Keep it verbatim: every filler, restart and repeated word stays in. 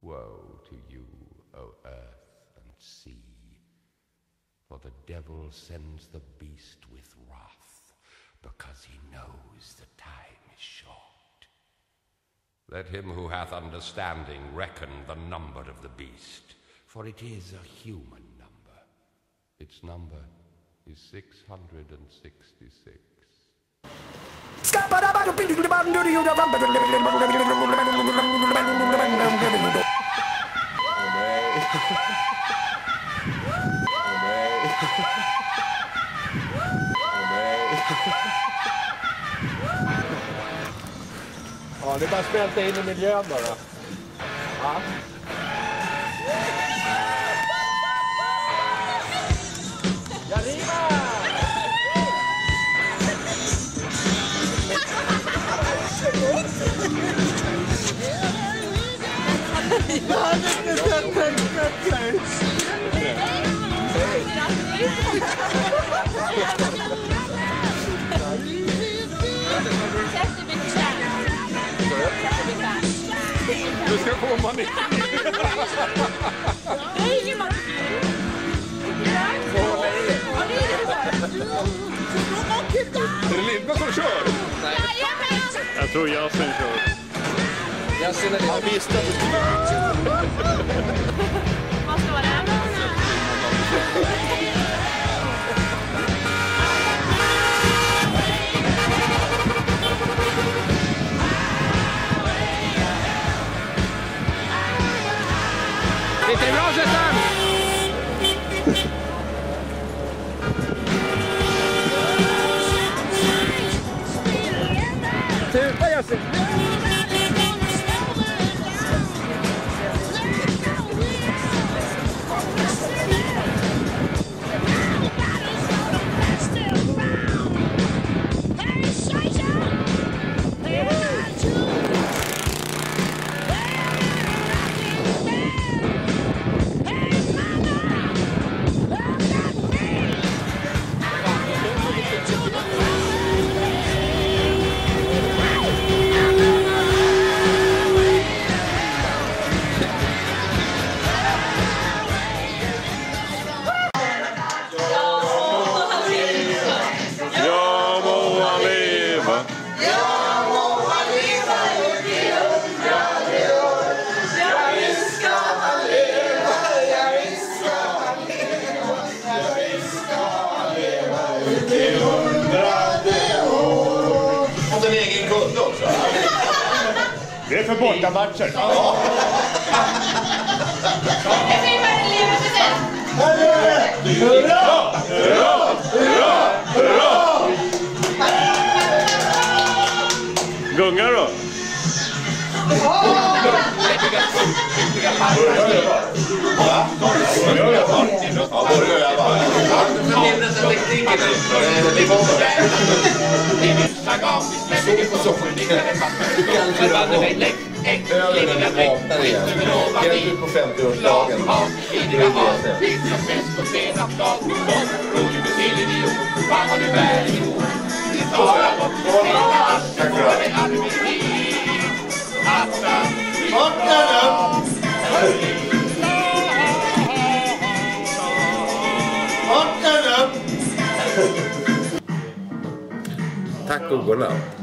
Woe to you, O earth and sea, for the devil sends the beast with wrath, because he knows the time is short. Let him who hath understanding reckon the number of the beast, for it is a human number. Its number is six hundred sixty-six. Ja, det är bara att smälta in i miljön bara. Ja. Jarima! Du ska få man inte. Det är ingen man. Är det Linda som kör? Nej. Jag tror jag som kör. Jag ser när jag visste att du skulle... Vad står det? Sitter i bra, Zätan! Tuta, Jössi! Det är för bortamatcher. Ja. Jag vill bara leva för den. Hurra! Hurra! Hurra! Hurra! Gunga då? Helt ut på femtioårsdagen. Tack för det. Tack, Gugorna.